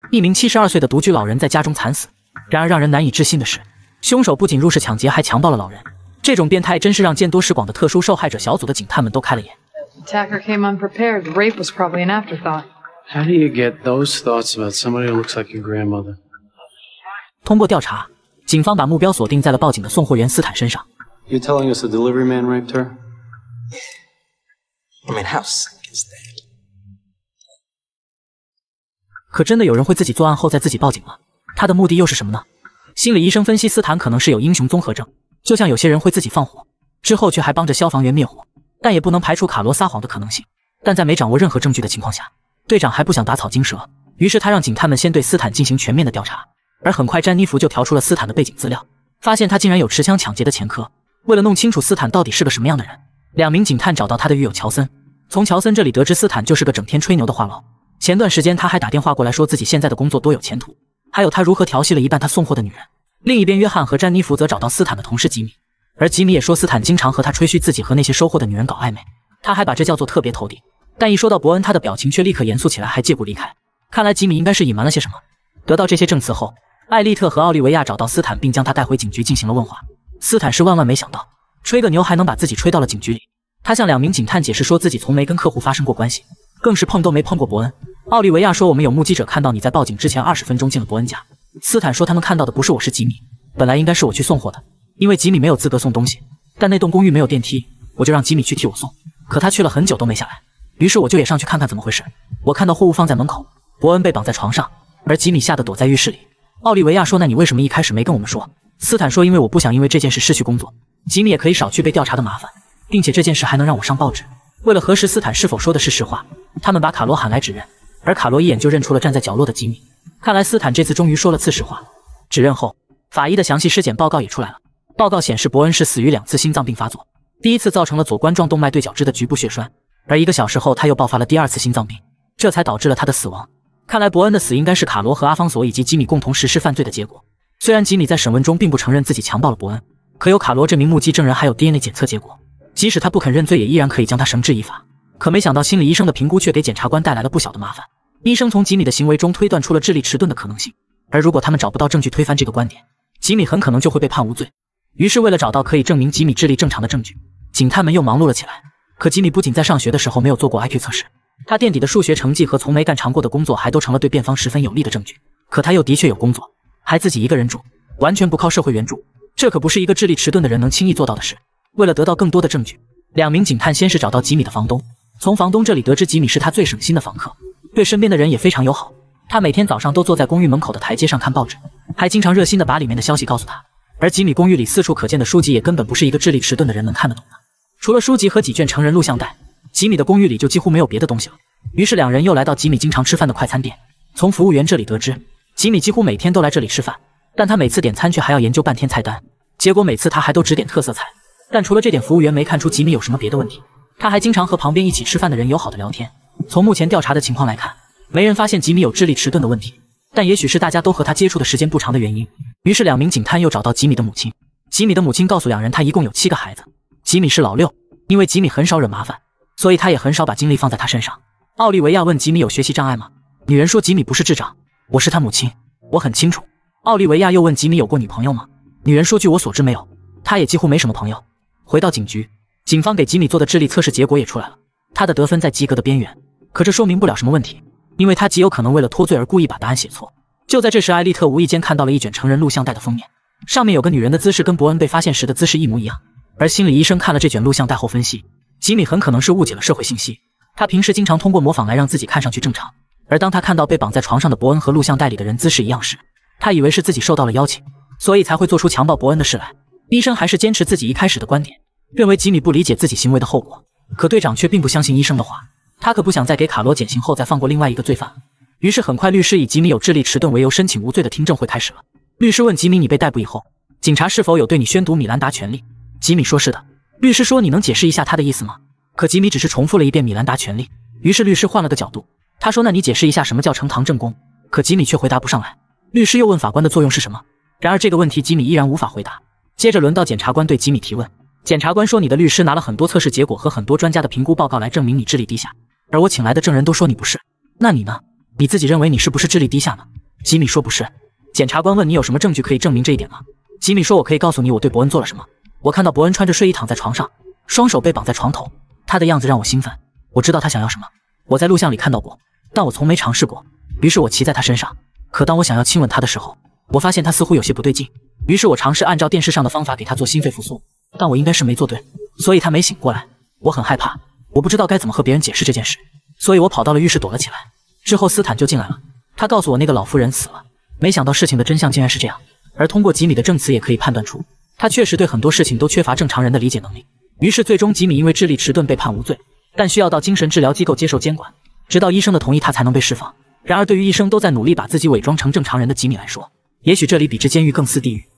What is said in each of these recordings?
一名72岁的独居老人在家中惨死。然而让人难以置信的是，凶手不仅入室抢劫，还强暴了老人。这种变态真是让见多识广的特殊受害者小组的警探们都开了眼。 Attacker came unprepared. The rape was probably an afterthought. How do you get those thoughts about somebody who looks like your grandmother? 通过调查，警方把目标锁定在了报警的送货员斯坦身上。 You're telling us the delivery man raped her? I mean, how sick is that? 可真的有人会自己作案后再自己报警吗？他的目的又是什么呢？心理医生分析，斯坦可能是有英雄综合症，就像有些人会自己放火，之后却还帮着消防员灭火，但也不能排除卡罗撒谎的可能性。但在没掌握任何证据的情况下，队长还不想打草惊蛇，于是他让警探们先对斯坦进行全面的调查。而很快，詹妮弗就调出了斯坦的背景资料，发现他竟然有持枪抢劫的前科。为了弄清楚斯坦到底是个什么样的人，2名警探找到他的狱友乔森，从乔森这里得知斯坦就是个整天吹牛的话痨。前段时间他还打电话过来说自己现在的工作多有前途，还有他如何调戏了一半他送货的女人。另一边，约翰和詹妮弗则找到斯坦的同事吉米，而吉米也说斯坦经常和他吹嘘自己和那些收货的女人搞暧昧，他还把这叫做特别头顶。但一说到伯恩，他的表情却立刻严肃起来，还借故离开。看来吉米应该是隐瞒了些什么。得到这些证词后，艾丽特和奥利维亚找到斯坦，并将他带回警局进行了问话。斯坦是万万没想到，吹个牛还能把自己吹到了警局里。他向2名警探解释说自己从没跟客户发生过关系，更是碰都没碰过伯恩。奥利维亚说，我们有目击者看到你在报警之前20分钟进了伯恩家。斯坦说，他们看到的不是我，是吉米。本来应该是我去送货的，因为吉米没有资格送东西，但那栋公寓没有电梯，我就让吉米去替我送。可他去了很久都没下来，于是我就也上去看看怎么回事。我看到货物放在门口，伯恩被绑在床上，而吉米吓得躲在浴室里。奥利维亚说，那你为什么一开始没跟我们说？斯坦说，因为我不想因为这件事失去工作，吉米也可以少去被调查的麻烦，并且这件事还能让我上报纸。为了核实斯坦是否说的是实话，他们把卡罗喊来指认，而卡罗一眼就认出了站在角落的吉米。看来斯坦这次终于说了次实话。指认后，法医的详细尸检报告也出来了。报告显示，伯恩是死于2次心脏病发作，第一次造成了左冠状动脉对角质的局部血栓，而1个小时后他又爆发了第2次心脏病，这才导致了他的死亡。看来伯恩的死应该是卡罗和阿方索以及吉米共同实施犯罪的结果。虽然吉米在审问中并不承认自己强暴了伯恩，可有卡罗这名目击证人还有 DNA 检测结果，即使他不肯认罪，也依然可以将他绳之以法。可没想到心理医生的评估却给检察官带来了不小的麻烦。医生从吉米的行为中推断出了智力迟钝的可能性，而如果他们找不到证据推翻这个观点，吉米很可能就会被判无罪。于是为了找到可以证明吉米智力正常的证据，警探们又忙碌了起来。可吉米不仅在上学的时候没有做过 IQ 测试，他垫底的数学成绩和从没干长过的工作还都成了对辩方十分有利的证据。可他又的确有工作，还自己一个人住，完全不靠社会援助，这可不是一个智力迟钝的人能轻易做到的事。为了得到更多的证据，2名警探先是找到吉米的房东，从房东这里得知吉米是他最省心的房客，对身边的人也非常友好。他每天早上都坐在公寓门口的台阶上看报纸，还经常热心地把里面的消息告诉他。而吉米公寓里四处可见的书籍也根本不是一个智力迟钝的人能看得懂的，除了书籍和几卷成人录像带，吉米的公寓里就几乎没有别的东西了。于是2人又来到吉米经常吃饭的快餐店，从服务员这里得知，吉米几乎每天都来这里吃饭，但他每次点餐却还要研究半天菜单，结果每次他还都只点特色菜。但除了这点，服务员没看出吉米有什么别的问题，他还经常和旁边一起吃饭的人友好的聊天。从目前调查的情况来看，没人发现吉米有智力迟钝的问题，但也许是大家都和他接触的时间不长的原因。于是2名警探又找到吉米的母亲，吉米的母亲告诉2人，他一共有7个孩子，吉米是老6，因为吉米很少惹麻烦，所以他也很少把精力放在他身上。奥利维亚问吉米有学习障碍吗？女人说吉米不是智障，我是他母亲，我很清楚。奥利维亚又问吉米有过女朋友吗？女人说据我所知没有，他也几乎没什么朋友。回到警局，警方给吉米做的智力测试结果也出来了，他的得分在及格的边缘，可这说明不了什么问题，因为他极有可能为了脱罪而故意把答案写错。就在这时，艾丽特无意间看到了一卷成人录像带的封面，上面有个女人的姿势跟伯恩被发现时的姿势一模一样。而心理医生看了这卷录像带后分析，吉米很可能是误解了社会信息，他平时经常通过模仿来让自己看上去正常，而当他看到被绑在床上的伯恩和录像带里的人姿势一样时，他以为是自己受到了邀请，所以才会做出强暴伯恩的事来。医生还是坚持自己一开始的观点，认为吉米不理解自己行为的后果。可队长却并不相信医生的话，他可不想在给卡罗减刑后再放过另外一个罪犯。于是很快，律师以吉米有智力迟钝为由申请无罪的听证会开始了。律师问吉米，你被逮捕以后，警察是否有对你宣读米兰达权利？吉米说是的。律师说，你能解释一下他的意思吗？可吉米只是重复了一遍米兰达权利。于是律师换了个角度，他说，那你解释一下什么叫呈堂证供？可吉米却回答不上来。律师又问法官的作用是什么？然而这个问题吉米依然无法回答。接着轮到检察官对吉米提问，检察官说，你的律师拿了很多测试结果和很多专家的评估报告来证明你智力低下，而我请来的证人都说你不是，那你呢？你自己认为你是不是智力低下呢？ 吉米说不是。检察官问你有什么证据可以证明这一点吗？吉米说我可以告诉你我对伯恩做了什么。我看到伯恩穿着睡衣躺在床上，双手被绑在床头，他的样子让我兴奋。我知道他想要什么，我在录像里看到过，但我从没尝试过。于是我骑在他身上，可当我想要亲吻他的时候，我发现他似乎有些不对劲。于是我尝试按照电视上的方法给他做心肺复苏，但我应该是没做对，所以他没醒过来。我很害怕，我不知道该怎么和别人解释这件事，所以我跑到了浴室躲了起来。之后斯坦就进来了，他告诉我那个老妇人死了。没想到事情的真相竟然是这样，而通过吉米的证词也可以判断出，他确实对很多事情都缺乏正常人的理解能力。于是最终吉米因为智力迟钝被判无罪，但需要到精神治疗机构接受监管，直到医生的同意他才能被释放。然而对于医生都在努力把自己伪装成正常人的吉米来说，也许这里比之监狱更似地狱。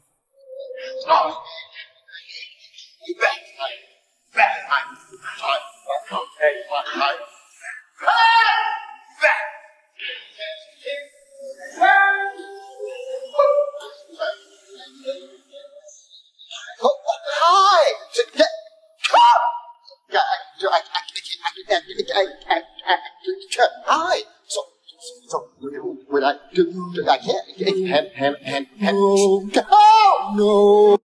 Hi. So what I do, I can't. Oh no.